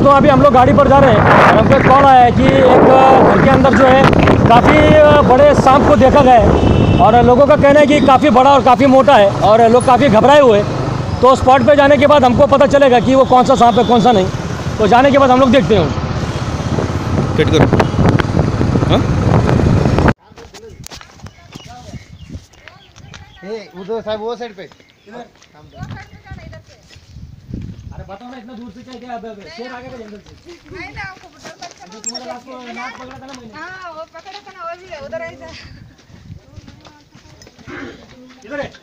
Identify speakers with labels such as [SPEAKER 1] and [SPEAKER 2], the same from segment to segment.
[SPEAKER 1] दोस्तों अभी हम लोग गाड़ी पर जा रहे हैं और हमको एक कॉल आया है कि एक घर के अंदर जो है काफ़ी बड़े सांप को देखा गया है और लोगों का कहना है कि काफ़ी बड़ा और काफ़ी मोटा है और लोग काफ़ी घबराए हुए हैं। तो स्पॉट पे जाने के बाद हमको पता चलेगा कि वो कौन सा सांप है कौन सा नहीं। तो जाने के बाद हम लोग देखते हैं।
[SPEAKER 2] उधर साहब वो साइड पे
[SPEAKER 1] अरे बताओ ना इतना दूर से क्या शेर आ गया जंगल से?
[SPEAKER 3] नहीं ना आपको डर
[SPEAKER 1] तुम्हारा लास्ट को नाक पकड़ा था ना मैंने।
[SPEAKER 3] हाँ वो पकड़ा था ना वो भी है उधर ऐसा
[SPEAKER 1] इधर है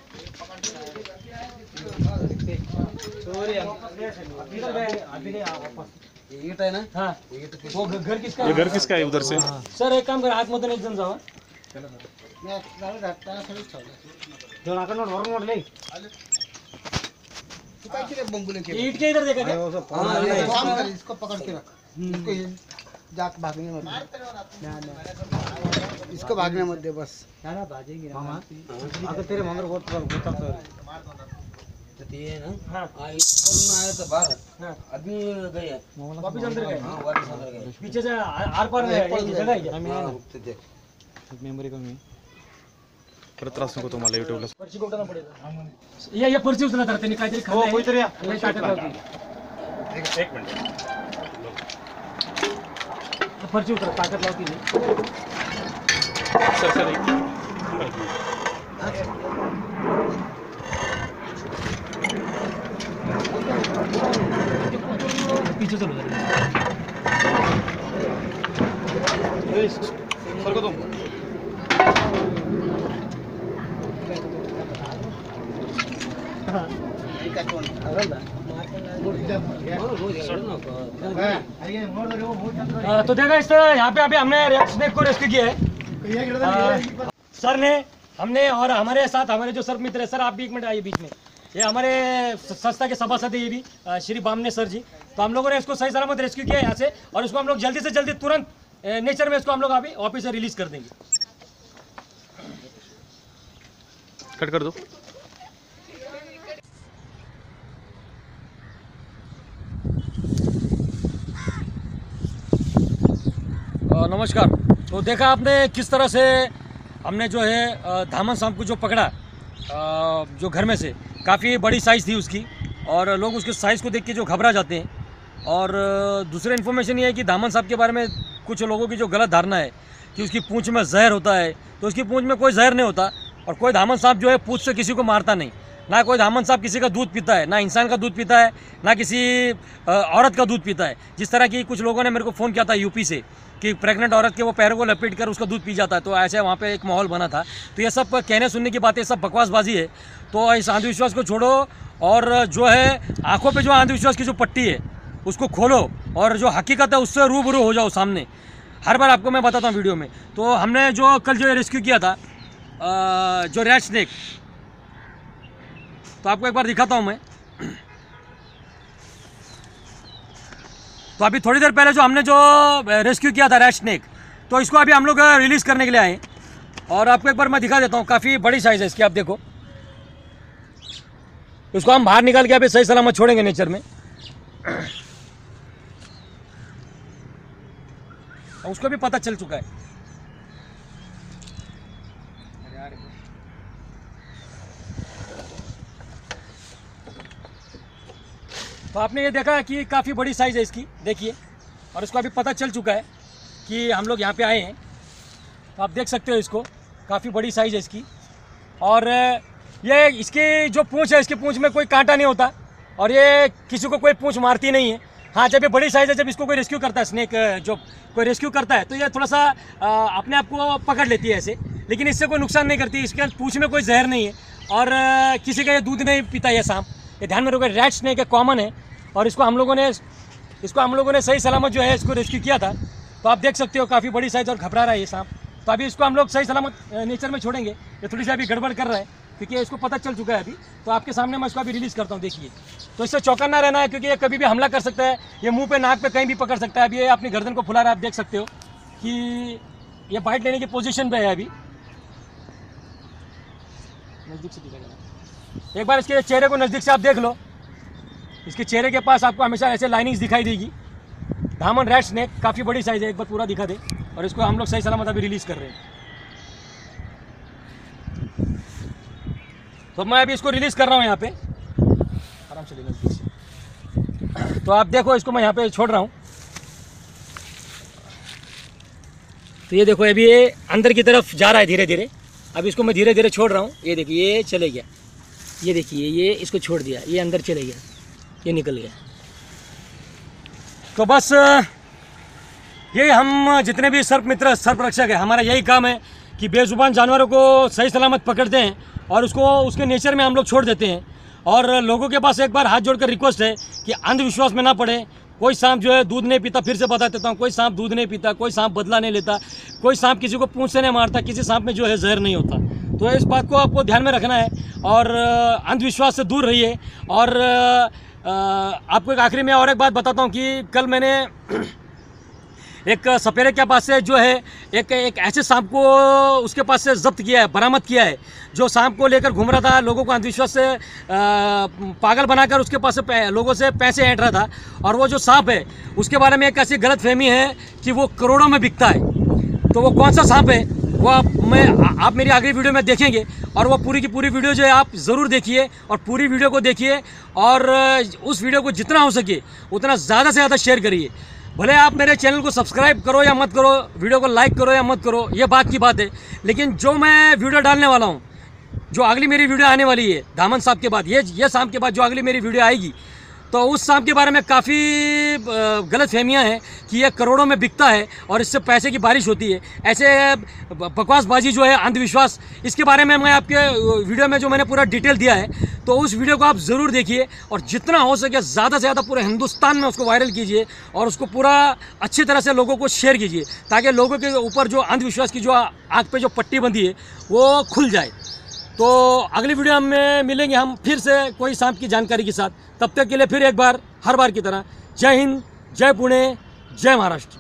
[SPEAKER 1] इधर गए अभी नहीं वापस
[SPEAKER 2] ईट है ना।
[SPEAKER 1] हाँ वो घर किसका
[SPEAKER 4] ये घर किसका है उधर से?
[SPEAKER 1] सर एक काम कर आग मत एकदम जाओ
[SPEAKER 2] मैं गाड़ी रखता सही चल
[SPEAKER 1] जो नाकर नोट और नोट ले
[SPEAKER 2] तू काय के बंबू लेके
[SPEAKER 1] ईट के इधर देखा क्या?
[SPEAKER 2] हां ये काम कर इसको पकड़ के रख इसको जाक भागने मत ना इसको भागने मत दे बस
[SPEAKER 1] ना भागेंगे हां अगर तेरे मंगर बहुत होता
[SPEAKER 2] तो ये ना
[SPEAKER 1] हां
[SPEAKER 2] इसको ना आया तो बाहर
[SPEAKER 1] हां
[SPEAKER 2] आदमी गए
[SPEAKER 1] वापस अंदर गए।
[SPEAKER 2] हां वापस अंदर गए
[SPEAKER 1] पीछे से आर पार में जगह है क्या?
[SPEAKER 2] देख
[SPEAKER 4] मेमोरी कमी परत त्रास नको तुम्हाला युट्यूबला.
[SPEAKER 1] पर्ची उठवणं पडेल ये पर्ची उचलत राहते त्यांनी काहीतरी खाल्लं आहे.
[SPEAKER 4] कोणीतरी या.
[SPEAKER 1] लय ताकद लावली.
[SPEAKER 4] एक मिनिट.
[SPEAKER 1] पर्ची उतर ताकद लावती नाही.
[SPEAKER 4] सर सर
[SPEAKER 1] पीछे चलो जरा.
[SPEAKER 4] सर को तुम
[SPEAKER 1] तो देखा इस तरह यहाँ पे अभी हमने स्नेक को रेस्क्यू किया है सर ने हमने और हमारे साथ हमारे जो सर्प मित्र है सर आप भी एक मिनट आइए बीच में। ये हमारे संस्था के सभासद है ये भी श्री बामने सर जी। तो हम लोगों ने इसको सही सलामत रेस्क्यू किया है यहाँ से और इसको हम लोग जल्दी से जल्दी तुरंत नेचर में इसको हम लोग अभी ऑफिस से रिलीज कर देंगे।
[SPEAKER 4] कट कर दो.
[SPEAKER 1] नमस्कार। तो देखा आपने किस तरह से हमने जो है धामन सांप को जो पकड़ा जो घर में से काफ़ी बड़ी साइज़ थी उसकी और लोग उसके साइज़ को देख के जो घबरा जाते हैं। और दूसरा इन्फॉर्मेशन ये है कि धामन सांप के बारे में कुछ लोगों की जो गलत धारणा है कि उसकी पूंछ में जहर होता है। तो उसकी पूंछ में कोई जहर नहीं होता और कोई धामन सांप जो है पूंछ से किसी को मारता नहीं। ना कोई धामन सांप किसी का दूध पीता है, ना इंसान का दूध पीता है, ना किसी औरत का दूध पीता है। जिस तरह की कुछ लोगों ने मेरे को फ़ोन किया था यूपी से कि प्रेग्नेंट औरत के वो पैरों को लपेट कर उसका दूध पी जाता है। तो ऐसे वहाँ पे एक माहौल बना था। तो ये सब कहने सुनने की बातें सब बकवासबाजी है। तो इस अंधविश्वास को छोड़ो और जो है आंखों पे जो अंधविश्वास की जो पट्टी है उसको खोलो और जो हकीकत है उससे रूबरू हो जाओ सामने। हर बार आपको मैं बताता हूँ वीडियो में। तो हमने जो कल जो रेस्क्यू किया था जो रैट स्नेक, तो आपको एक बार दिखाता हूँ मैं। तो अभी थोड़ी देर पहले जो हमने जो रेस्क्यू किया था रैट स्नेक, तो इसको अभी हम लोग रिलीज़ करने के लिए आए और आपको एक बार मैं दिखा देता हूँ। काफ़ी बड़ी साइज़ है इसकी, आप देखो। इसको हम बाहर निकाल के अभी सही सलामत छोड़ेंगे नेचर में। उसको भी पता चल चुका है। तो आपने ये देखा कि काफ़ी बड़ी साइज़ है इसकी, देखिए। और इसको अभी पता चल चुका है कि हम लोग यहाँ पे आए हैं। तो आप देख सकते हो इसको, काफ़ी बड़ी साइज़ है इसकी। और ये इसकी जो पूँछ है, इसकी पूँछ में कोई कांटा नहीं होता और ये किसी को कोई पूँछ मारती नहीं है। हाँ, जब ये बड़ी साइज़ है, जब इसको कोई रेस्क्यू करता है, स्नेक जो कोई रेस्क्यू करता है, तो ये थोड़ा सा अपने आप को पकड़ लेती है ऐसे, लेकिन इससे कोई नुकसान नहीं करती। इसके पूँछ में कोई जहर नहीं है और किसी का ये दूध नहीं पीता ये सांप। ये ध्यान में रखो, रैट स्नेक है, कॉमन है। और इसको हम लोगों ने सही सलामत जो है इसको रेस्क्यू किया था। तो आप देख सकते हो काफ़ी बड़ी साइज़ और घबरा रहा है ये सांप। तो अभी इसको हम लोग सही सलामत नेचर में छोड़ेंगे। ये थोड़ी सी अभी गड़बड़ कर रहा है क्योंकि इसको पता चल चुका है अभी। तो आपके सामने मैं इसको अभी रिलीज़ करता हूँ, देखिए। तो इससे चौकन्ना रहना है क्योंकि ये कभी भी हमला कर सकता है। ये मुंह पे, नाक पे कहीं भी पकड़ सकता है। अभी ये अपनी गर्दन को फुला रहा है, आप देख सकते हो कि ये बाइट लेने की पोजीशन पे है अभी। नज़दीक से दिखाएगा, एक बार इसके चेहरे को नज़दीक से आप देख लो। इसके चेहरे के पास आपको हमेशा ऐसे लाइनिंग्स दिखाई देगी धामन रेड स्नेक, काफ़ी बड़ी साइज़ है, एक बार पूरा दिखा दे। और इसको हम लोग सही सलामत अभी रिलीज़ कर रहे हैं। तो मैं अभी इसको रिलीज़ कर रहा हूँ यहाँ पे, आराम से लेना पीछे। तो आप देखो, इसको मैं यहाँ पे छोड़ रहा हूँ। तो ये देखो, अभी ये अंदर की तरफ जा रहा है धीरे धीरे। अब इसको मैं धीरे धीरे छोड़ रहा हूँ। ये देखिए, ये चले गया, ये देखिए, ये इसको छोड़ दिया, ये अंदर चले गया, ये निकल गया। तो बस ये हम जितने भी सर्प मित्र, सर्प रक्षक है, हमारा यही काम है कि बेजुबान जानवरों को सही सलामत पकड़ते हैं और उसको उसके नेचर में हम लोग छोड़ देते हैं। और लोगों के पास एक बार हाथ जोड़कर रिक्वेस्ट है कि अंधविश्वास में ना पड़े। कोई सांप जो है दूध नहीं पीता, फिर से बता देता हूँ, कोई सांप दूध नहीं पीता, कोई सांप बदला नहीं लेता, कोई सांप किसी को पूंछ से नहीं मारता, किसी सांप में जो है जहर नहीं होता। तो इस बात को आपको ध्यान में रखना है और अंधविश्वास से दूर रहिए। और आपको एक आखिरी में और एक बात बताता हूँ कि कल मैंने एक सपेरे के पास से जो है एक ऐसे सांप को उसके पास से जब्त किया है, बरामद किया है, जो सांप को लेकर घूम रहा था, लोगों को अंधविश्वास से पागल बनाकर उसके पास से लोगों से पैसे ऐंठ रहा था। और वो जो सांप है उसके बारे में एक ऐसी गलतफहमी है कि वो करोड़ों में बिकता है। तो वो कौन सा सांप है वो आप मेरी अगली वीडियो में देखेंगे। और वो पूरी की पूरी वीडियो जो है आप ज़रूर देखिए और पूरी वीडियो को देखिए और उस वीडियो को जितना हो सके उतना ज़्यादा से ज़्यादा शेयर करिए। भले आप मेरे चैनल को सब्सक्राइब करो या मत करो, वीडियो को लाइक करो या मत करो, ये बात की बात है। लेकिन जो मैं वीडियो डालने वाला हूँ, जो अगली मेरी वीडियो आने वाली है दामन सांप के बाद, ये सांप के बाद जो अगली मेरी वीडियो आएगी, तो उस सांप के बारे में काफ़ी गलतफहमियां हैं कि ये करोड़ों में बिकता है और इससे पैसे की बारिश होती है। ऐसे बकवासबाजी जो है, अंधविश्वास, इसके बारे में मैं आपके वीडियो में जो मैंने पूरा डिटेल दिया है, तो उस वीडियो को आप ज़रूर देखिए और जितना हो सके ज़्यादा से ज़्यादा पूरे हिंदुस्तान में उसको वायरल कीजिए और उसको पूरा अच्छी तरह से लोगों को शेयर कीजिए, ताकि लोगों के ऊपर जो अंधविश्वास की जो आँख पे जो पट्टी बंधी है वो खुल जाए। तो अगली वीडियो में मिलेंगे हम फिर से कोई सांप की जानकारी के साथ। तब तक के लिए फिर एक बार, हर बार की तरह, जय हिंद, जय पुणे, जय महाराष्ट्र।